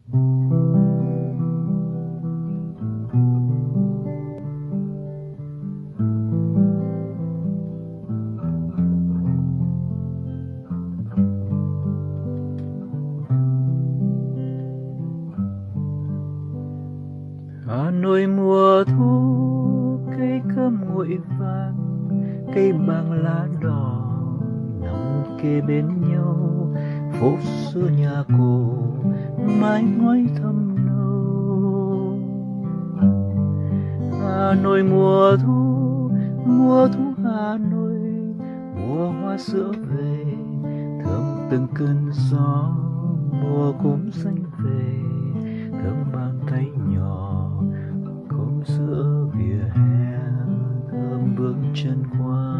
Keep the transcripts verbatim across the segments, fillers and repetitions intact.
Hà Nội mùa thu, cây cơm nguội vàng, cây bàng lá đỏ nằm kề bên nhau. Phố xưa nhà cổ mái ngói thâm nâu. Hà Nội mùa thu, mùa thu Hà Nội, mùa hoa sữa về thơm từng cơn gió. Mùa cốm xanh về thơm bàn tay nhỏ, cốm sữa vỉa hè thơm bước chân qua.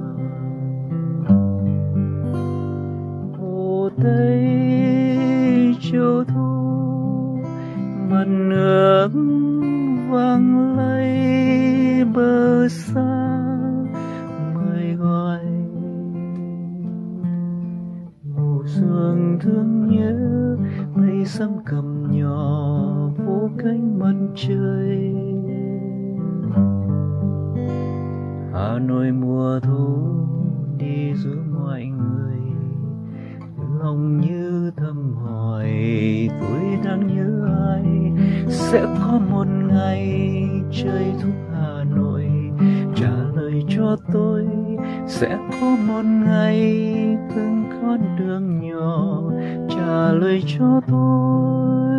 Hồ Tây chiều thu, mặt nước vang lay bờ xa mời gọi. Ngủ sương thương nhớ mây xăm cầm nhỏ vô cánh mặt trời. Hà Nội mùa thu đi giữa mọi người, lòng như thầm hỏi tôi đang nhớ ai. Sẽ có một ngày trời thu Hà Nội trả lời cho tôi. Sẽ có một ngày từng con đường nhỏ trả lời cho tôi.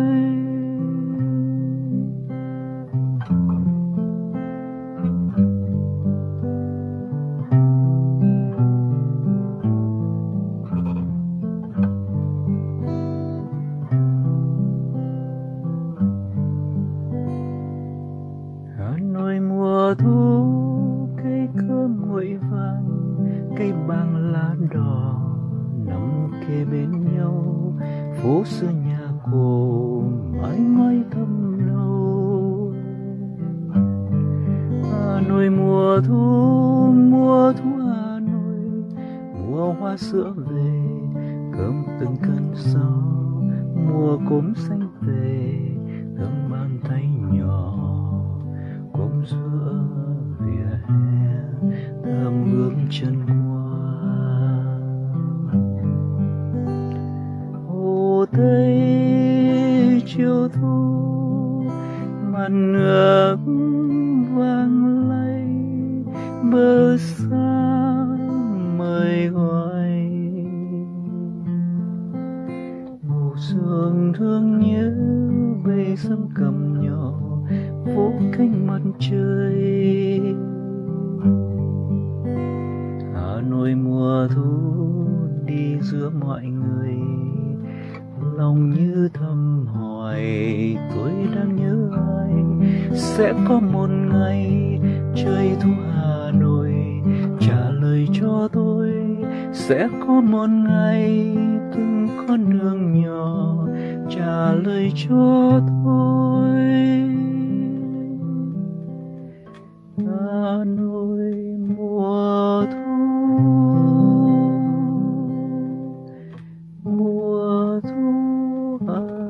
Hà Nội mùa thu, cây cơm nguội vàng, cây bàng lá đỏ nằm kề bên nhau. Phố xưa nhà cổ mái ngói thâm lâu. Hà Nội mùa thu, mùa thu Hà Nội, mùa hoa sữa về cơm từng cơn gió. Mùa cốm xanh về thơm bàn tay nhỏ, cốm sữa vỉa hè thơm bước chân qua. Hồ Tây chiều thu, mặt nước vang lay bờ xa mời gọi. Ngủ sương thương nhớ bầy sấm cầm nhỏ vỗ cánh mặt trời. Hà Nội mùa thu đi giữa mọi người, lòng như thầm hỏi tôi đang nhớ ai. Sẽ có một ngày trời thu Hà Nội trả lời cho tôi. Sẽ có một ngày từng con đường nhỏ trả lời cho tôi. Hà Nội mùa thu, mùa thu Hà